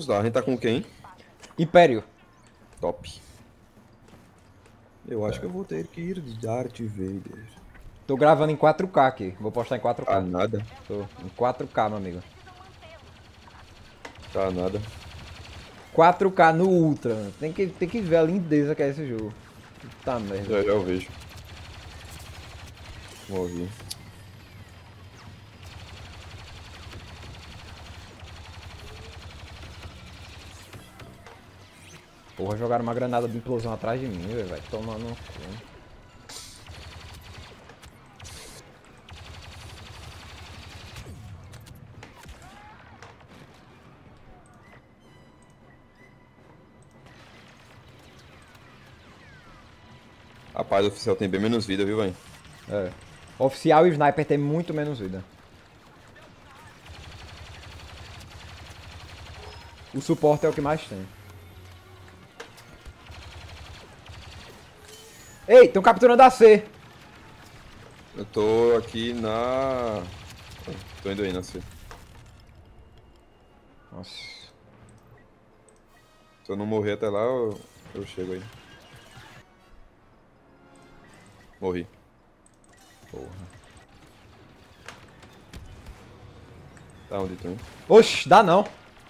Vamos lá, a gente tá com quem? Império. Top. Eu acho que eu vou ter que ir de Darth Vader. Tô gravando em 4K aqui. Vou postar em 4K. Tá nada. Tô em 4K, meu amigo. Tá nada. 4K no Ultra. Tem que ver a lindeza que é esse jogo. Tá merda. Já eu vejo. Vou ouvir. Porra, jogaram uma granada de implosão atrás de mim, velho. Vai tomar no cu. Rapaz, o oficial tem bem menos vida, viu, velho? É. Oficial e sniper tem muito menos vida. O suporte é o que mais tem. Ei, estão capturando a C. Eu tô aqui na... Tô indo aí na C. Nossa. Se eu não morrer até lá, eu chego aí. Morri. Porra. Tá onde tu? Oxi, dá não.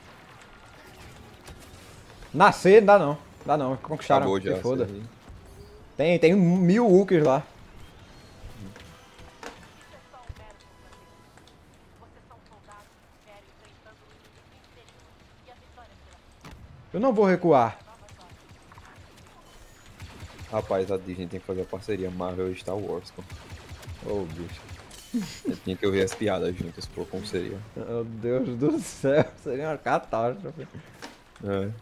Nascer, dá não. Dá não, conquistaram. Acabou já. Se foda. sei. Tem 1000 Wookers lá. Eu não vou recuar. Rapaz, a Disney tem que fazer a parceria Marvel e Star Wars, pô. Ô, bicho. Eu tinha que ouvir as piadas juntas, pô, como seria. Meu Deus do céu, seria uma catástrofe. É.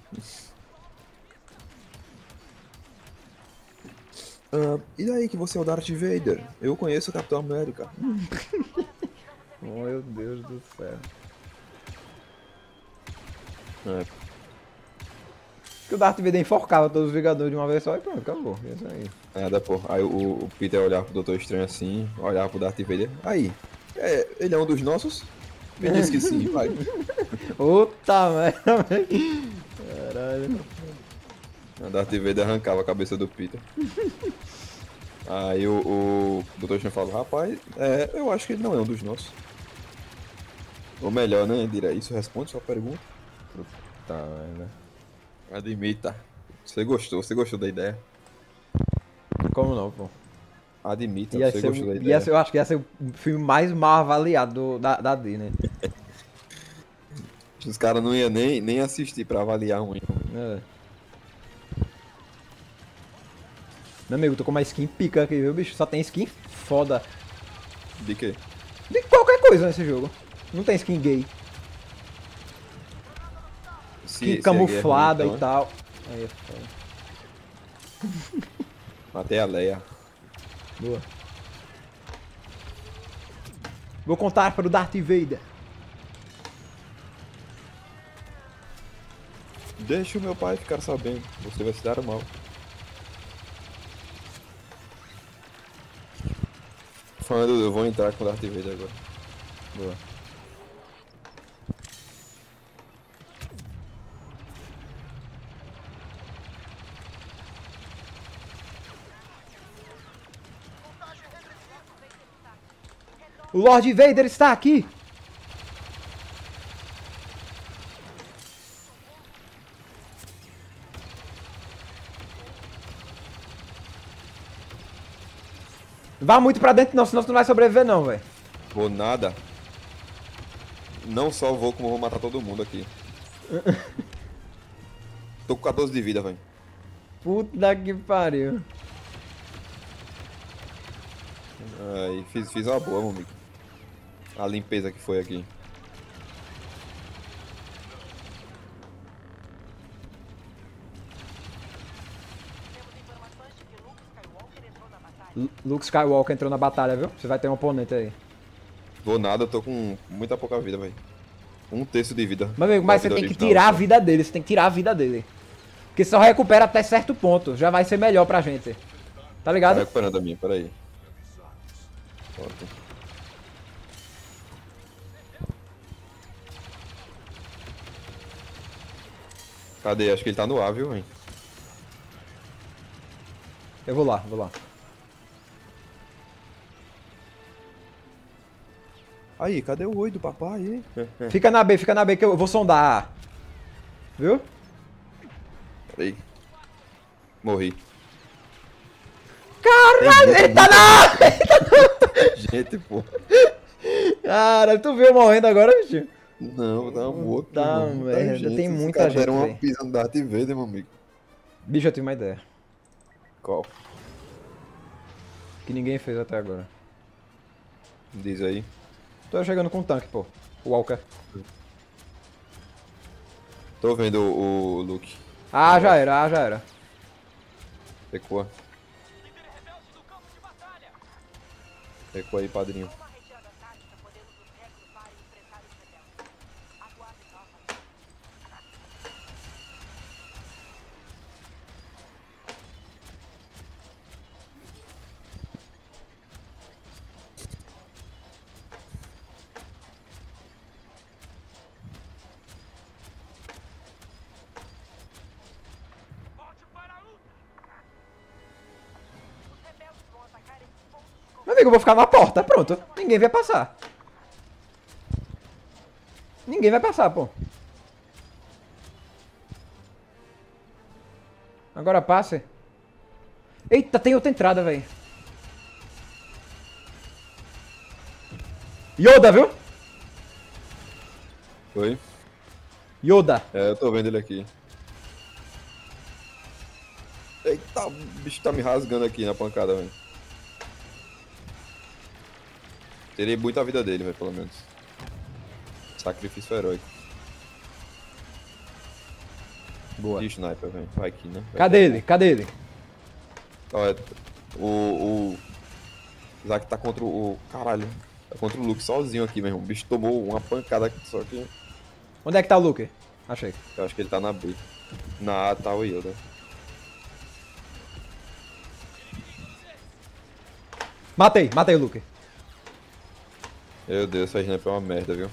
E daí que você é o Darth Vader? Eu conheço o Capitão América. Meu Deus do céu. É. Que o Darth Vader enforcava todos os Vingadores de uma vez só e pronto, acabou. Isso aí. Nada, pô. Aí o Peter olhava pro Doutor Estranho assim, olhava pro Darth Vader. Aí, ele é um dos nossos? Me disse que sim, vai. Puta merda, velho. Caralho. O Darth Vader arrancava a cabeça do Peter. Aí o Doutor Estranho falava, rapaz, eu acho que ele não é um dos nossos. Ou melhor, né, Indira? Isso responde sua pergunta? Puta merda. Admita. Você gostou da ideia? Como não, pô? Admita, Ia você ser, gostou da ideia. eu acho que ia ser o filme mais mal avaliado da Disney. Os caras não iam nem assistir pra avaliar um. É. Meu amigo, tô com uma skin pica aqui, viu, bicho? Só tem skin foda. De quê? De qualquer coisa nesse jogo. Não tem skin gay. Skin Se camuflada é ruim, e então, tal. Aí é foda. Matei a Leia. Boa. Vou contar para o Darth Vader. Deixa o meu pai ficar sabendo. Você vai se dar mal. Falando, eu vou entrar com o Darth Vader agora. Boa. O Lord Vader está aqui! Vá muito pra dentro não, senão você não vai sobreviver não, velho. Vou nada. Não só vou, como vou matar todo mundo aqui. Tô com 14 de vida, velho. Puta que pariu. Aí, fiz uma boa, meu amigo. A limpeza que foi aqui. Luke Skywalker entrou na batalha, viu? Você vai ter um oponente aí. Vou nada, eu tô com muita pouca vida, velho. 1/3 de vida. Meu amigo, mas Da você tem vida que original, tirar a só. vida dele, você tem que tirar a vida dele. Porque só recupera até certo ponto, já vai ser melhor pra gente. Tá Tá ligado? recuperando a minha, peraí. Pronto. Cadê? Acho que ele tá no A, viu, hein? Eu vou lá, vou lá. Aí, cadê o oi do papai? Hein? Fica na B que eu vou sondar a A. Viu? Peraí. Morri. Caralho, ele tá na... Gente, pô. Cara, tu viu morrendo agora, bicho? Não, tá uma boa. Tá, Muita merda, gente. tem Esses muita caras gente, deram uma véi. pisa no Darth Vader, meu amigo. Bicho, eu tive uma ideia. Qual? Que ninguém fez até agora. Diz aí. Tô chegando com um tanque, pô. O Walker. Tô vendo o Luke. Ah, já era. Recua. Recua aí, padrinho. Meu amigo, eu vou ficar na porta, pronto. Ninguém vai passar. Ninguém vai passar, pô. Agora passe. Eita, tem outra entrada, velho. Yoda, viu? Oi? Yoda. É, eu tô vendo ele aqui. Eita, o bicho tá me rasgando aqui na pancada, velho. Terei muita vida dele, velho, pelo menos. Sacrifício heróico. Boa. E sniper, velho. Vai aqui, né? Cadê ele? Cadê ele? Ó, é, o Zack tá contra o... Caralho. Tá contra o Luke sozinho aqui, meu irmão. O bicho tomou uma pancada aqui, só que... Onde é que tá o Luke? Achei. Eu acho que ele tá na B. Na A tá o Yoda. Matei o Luke. Meu Deus, essa sniper é uma merda, viu?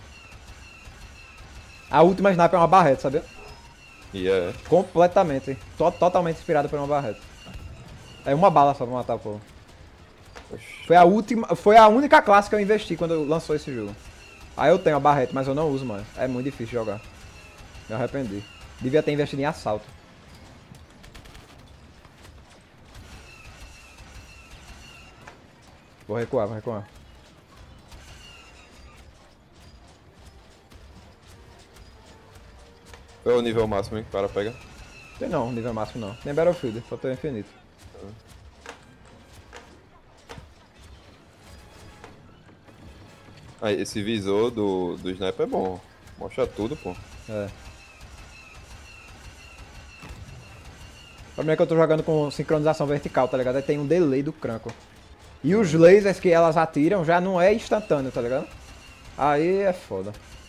A última sniper é uma barreta, sabia? E é... Completamente. Totalmente inspirada por uma barreta. É uma bala só pra matar o povo. Oxi. Foi a única classe que eu investi quando lançou esse jogo. Aí eu tenho a barreta, mas eu não uso mais. É muito difícil jogar. Me arrependi. Devia ter investido em assalto. Vou recuar, vou recuar. Qual é o nível máximo hein, que o cara pega? Tem não, nível máximo não. Nem Battlefield, só tem infinito. Aí, esse visor do sniper é bom. Mostra tudo, pô. É. O problema é que eu tô jogando com sincronização vertical, tá ligado? Aí tem um delay do cranco. E os lasers que elas atiram já não é instantâneo, tá ligado? Aí é foda.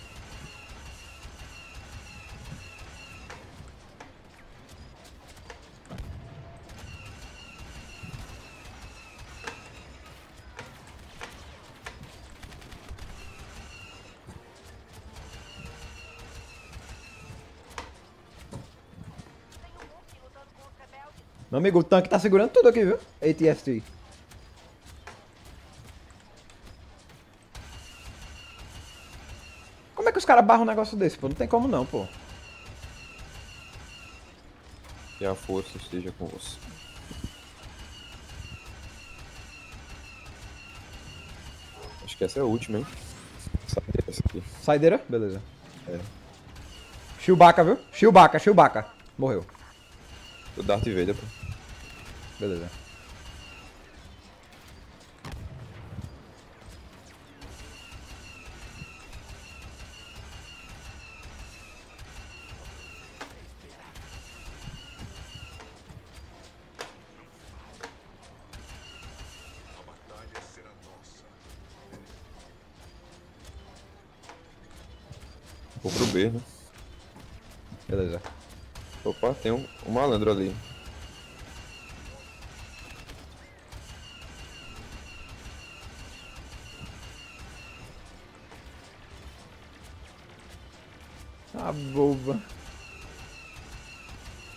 Meu amigo, o tanque tá segurando tudo aqui, viu? ATST. Como é que os caras barram um negócio desse, pô? Não tem como não, pô. Que a força esteja com você. Acho que essa é a última, hein? Essa aqui. Saideira? Beleza. É. Chewbacca, viu? Chewbacca. Morreu. O Darth Vader, pô. Beleza. Vou pro B, né? Beleza. Opa, tem um malandro ali. Ah, boba.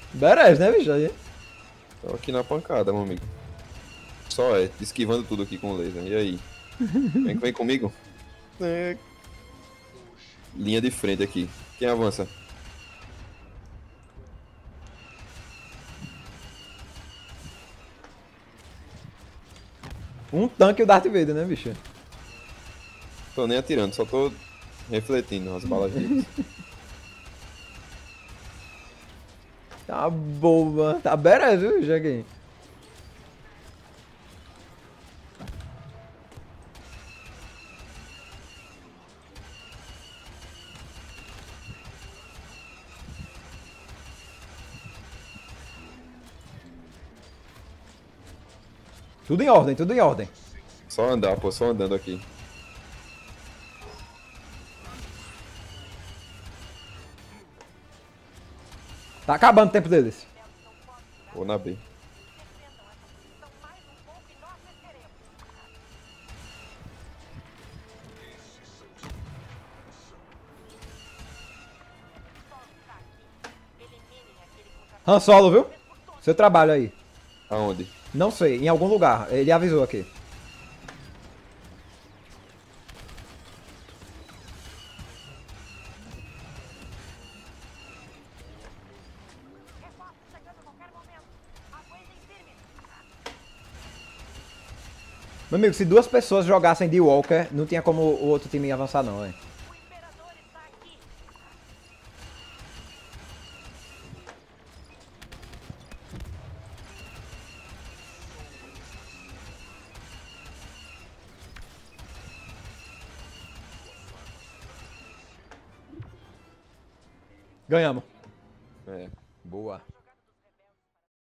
Merece, né, bicho? Aí. Tô aqui na pancada, meu amigo. Só é, esquivando tudo aqui com o laser. E aí? Vem comigo? É, linha de frente aqui. Quem avança? Um tanque e o Darth Vader, né, bicho? Tô nem atirando, só tô refletindo as balas deles. Tá boba. Tá merece, viu, joguinho? Tudo em ordem, tudo em ordem. Só andar, pô, só andando aqui. Tá acabando o tempo deles. Vou na B. Han Solo, viu? Seu trabalho aí. Aonde? Não sei, em algum lugar. Ele avisou aqui. Meu amigo, se duas pessoas jogassem de Walker, não tinha como o outro time avançar não, velho. Ganhamos. É. Boa.